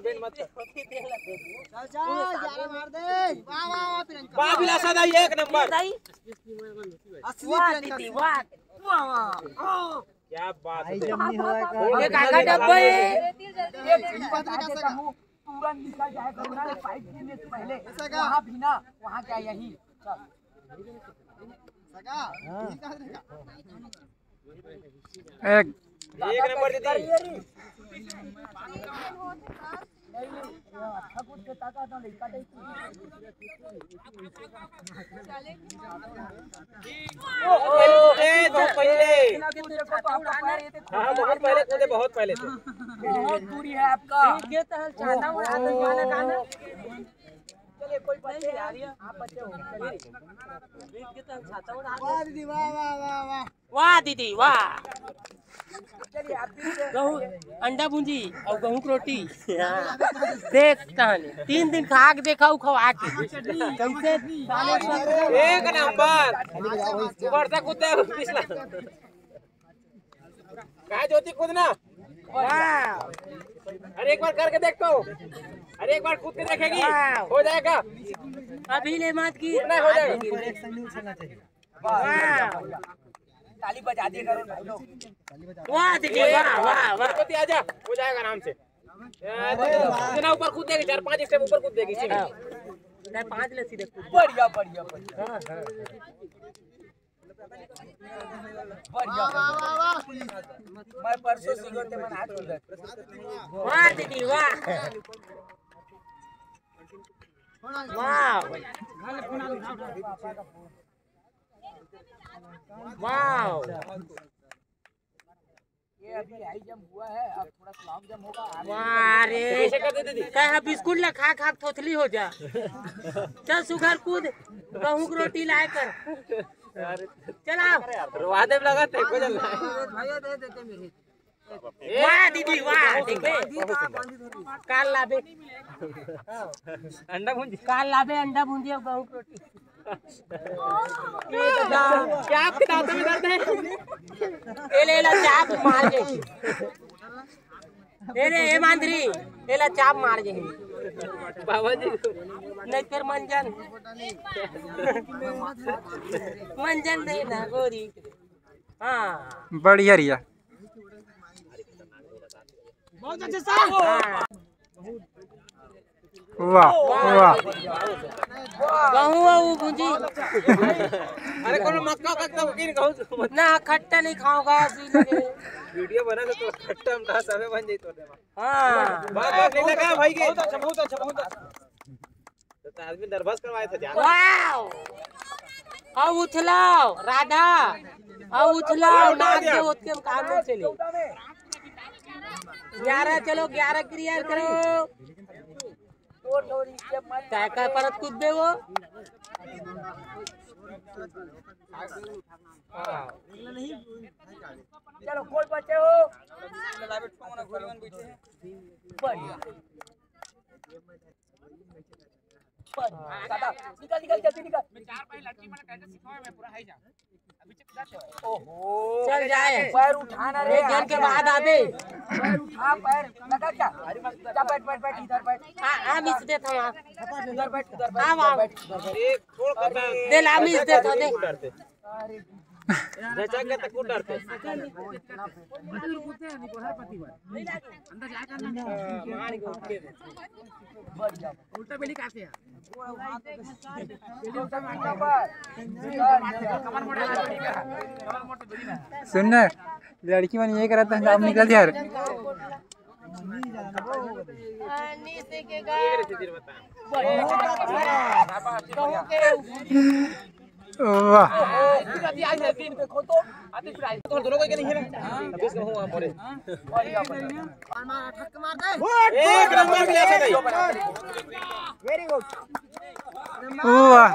एक नंबर वाह दीदी वाह क्या बात है। ये काका डब्बा है तुरंत निकल जाए करुणा ने फाइट करने से पहले वहाँ भी ना वहाँ क्या यही एक नंबर दीदी बहुत पहले कूदे बहुत पहले थे बहुत दूरी है आपका चलिए कोई बच्चे आ रही है आप बच्चे हो वाह दीदी वाह गहूँ अंडा भुंजी और गहूँ की रोटी देख कहानी 3 दिन खा के देखा खवा के कैसे एक नंबर बढ़ता कूदता है पिछला कहा ज्योति कूदना अरे एक बार करके देखो अरे एक बार कूद के देखेगी हो जाएगा अभी ले मत की हो जाएगा ताली बजा दिया करो भाई लोग वाह दीदी वाह वाह वाह आजा हो जाएगा आराम से कितना ऊपर कूद देगी 4-5 स्टेप ऊपर कूद देगी 5 ले सीधे बढ़िया बढ़िया बढ़िया मैं परसों सीखो ते मन हाथ उधर वाह दीदी वाह वाह वाह ये अभी हाई जंप हुआ है अब थोड़ा लॉन्ग जंप होगा वाह रे कह बिस्कुट ला खा खा थोथली हो जा चल सुगर कूद गहूं की रोटी लाए कर चला रोवादे लगा थे को चल भैया दे देते मेरे वाह दीदी वाह देखे काल लाबे अंडा भुंजी काल लाबे अंडा भुंजी और गहूं की रोटी क्या आपके दांतों में दर्द है ले चाप मार दे ले मांदरी ले चाप मार दे बाबा जी नहीं फिर मंजन दे ना गोरी हाँ बढ़िया रिया बहुत अच्छे साहब वाह वाह गहूँ भुंजी अरे कौन मक्का खट्टा की कहूं ना खट्टा नहीं खाऊंगा वीडियो बना तो खट्टा हम कहा सबे बन जाई तो हाँ बात नहीं लगा भाई के बहुत अच्छा तो आदमी नर्वस करवाए थे ज्यादा वाओ आओ उछलाओ राधा आओ उछलाओ नाच के उसके काम में चले 11 चलो 11 क्रिया करो क्या परत कूद दे वो चलो कोई बचे हो बढ़िया निकल निकल जल्दी निकल ओहो चल जाए पैर उठाना रे गेम के बाद आते पैर उठा पैर लगा क्या जा बैठ बैठ बैठ इधर बैठ हां मिस दे था इधर बैठ हां बैठ एक छोड़ कर दे ला मिस दे तो दे अरे जैसा के तक डरते अंदर जा कर बढ़िया उल्टा बेली काटे हैं सुन ना लड़की मन ये करता है आप निकल यार वाह दोनों को नहीं है एक नंबर मिला वेरी गुड वाह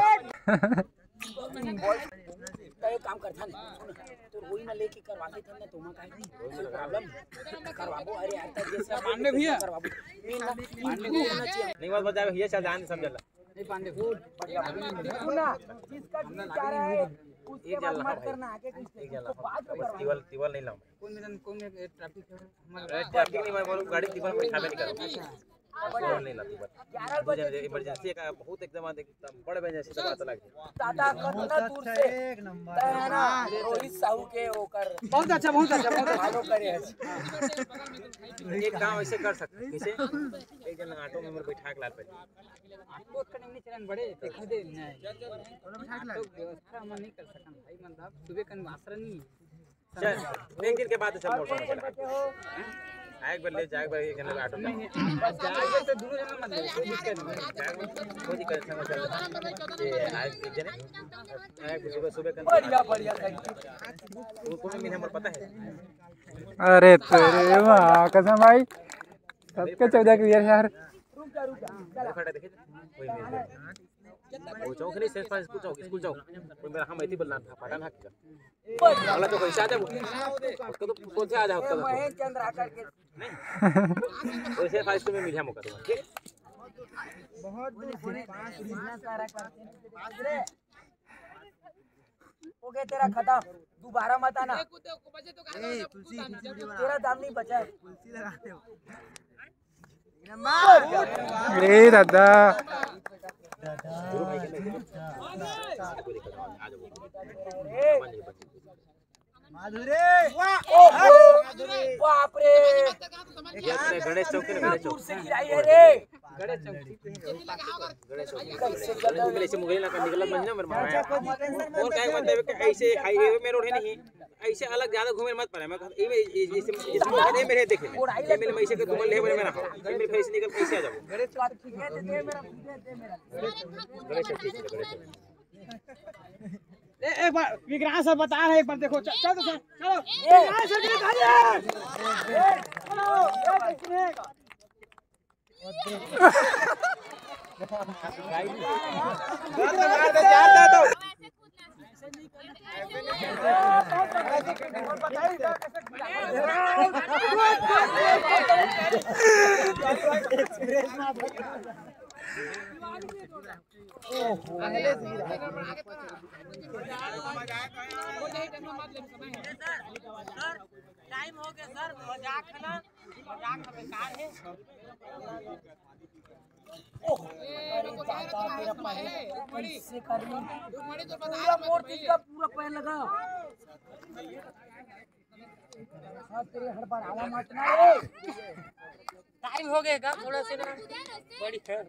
एक काम करता ना तो रोई ना लेके करवाते थे ना तुम काहे नहीं प्रॉब्लम करवाबो अरे आता जैसे पांडे भैया करवाबो पांडे को होना चाहिए नहीं बात बता भैया चल जान समझ ला नहीं पांडे गुड सुना जिसका जी चाह रहा है उसके बाद मत करना आगे कुछ तो बात टिवल टिवल नहीं लाऊं कौन ट्रैफिक हमारा ट्रैफिक नहीं मैं बोलूं गाड़ी टिवल में खावे नहीं करूं नहीं लाती बात इमरजेंसी का बहुत एकदम बड़े इमरजेंसी का बात लग दादा कतना दूर से एक नंबर है ना रोहित साहू के होकर बहुत अच्छा बहुत भालो करे एक काम ऐसे कर सकते कैसे एक जन ऑटो में बैठा के लाल पे आपको कनेक्ट चलन बड़े दिखा दे नहीं बैठा के व्यवस्था हम नहीं कर सकन भाई मतलब सुबह कन आसरा नहीं चल एक दिन के बाद चल मोड़ एक बार ले जाए बार एक जन ऑटो में जाए तो दोनों जन मत ले कोई दिक्कत नहीं कोई दिक्कत नहीं चल ये आज एक जन एक सुबह कन बढ़िया वो कौन में नंबर पता है अरे तेरे वाह कसम भाई सबके 14 क्लियर यार खड़ा देखे कोई नहीं वो चौक नहीं सेंस पास स्कूल चौक कोई मेरा हम ऐसी बोलना था पता ना क्या अगला तो कैसे आ जाए उसको तो कौन से आ जाओ उसका महेश चंद्र आकर के नहीं वैसे फाइल में मिला मौका तुम्हें बहुत दूर इतना सारा करते हो गया तेरा खत्म दोबारा मत आना तेरा दाम नहीं बचा तुलसी लगाते हो ए दादा बाप रे गणेश चौक गणेश चौक से गिराई है रे गणेश चौक ऐसे मुगल ना निकला महीना मेरे मारा और क्या मतलब कि ऐसे हाईवे में रोड है नहीं ऐसे अलग ज्यादा घूमे मत पड़े मैं इसमें मेरे देखे ये मेरे ऐसे के घूम ले मेरा ये मेरे फेस निकल कैसे आ जाओ गणेश चौक ठीक है दे मेरा गणेश चौक ठीक है गणेश एक बार विग्रह सर बता रहे एक बार देखो चलो चलो विग्रह सर के खाली चलो कितने मार दे जान दे दो टाइम हो गया सर मजाक है ना मजाक का बेकार है से करनी पूरा मूर्ति का पूरा पैर लगा तेरे हड़बड़ आवा मत ना रे टाइम हो गया थोड़ा से बड़ी है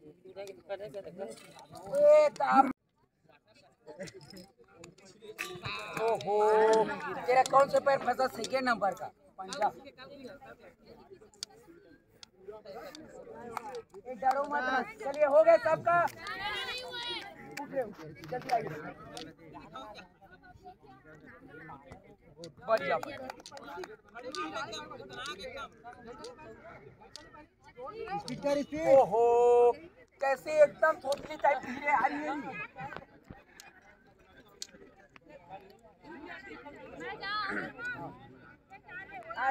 ओहो तेरा कौन सा पैर फंसा सेकेंड नंबर का पंजा डरो मत चलिए हो गया सबका बढ़िया ओहो कैसे एकदम थोड़ी टाइप धीरे आ रही है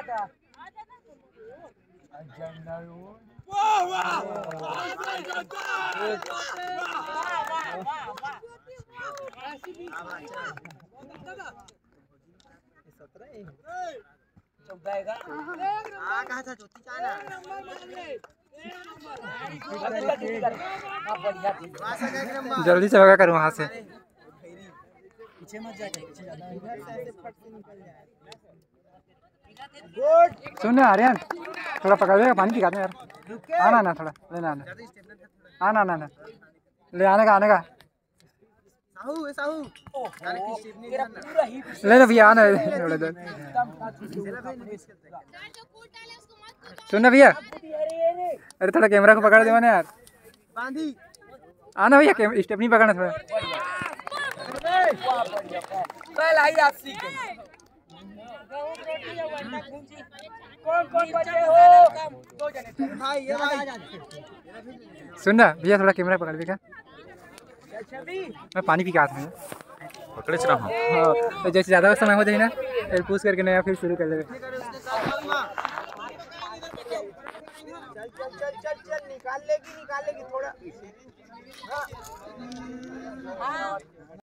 जल्दी से होगा कर वहाँ से। सुन आर्यन थोड़ा पकड़ देगा, पानी पिला दे यार। आना ना थोड़ा लेना आना आना आना आना ले आने का आने का ले ना भैया आना थोड़ा देर। सुन ना भैया, अरे थोड़ा कैमरा को पकड़ दे ना यार। आना भैया, स्टेप नहीं पकड़ना थोड़ा। सुन ना भैया, थोड़ा कैमरा पकड़ देगा। मैं पानी पी के आता हूँ। पकड़े रहा हूँ। हाँ, तो जैसे ज़्यादा समय हो जाए ना फिर पूछ करके नया फिर शुरू कर देंगे। चल निकाल लेगी थोड़ा।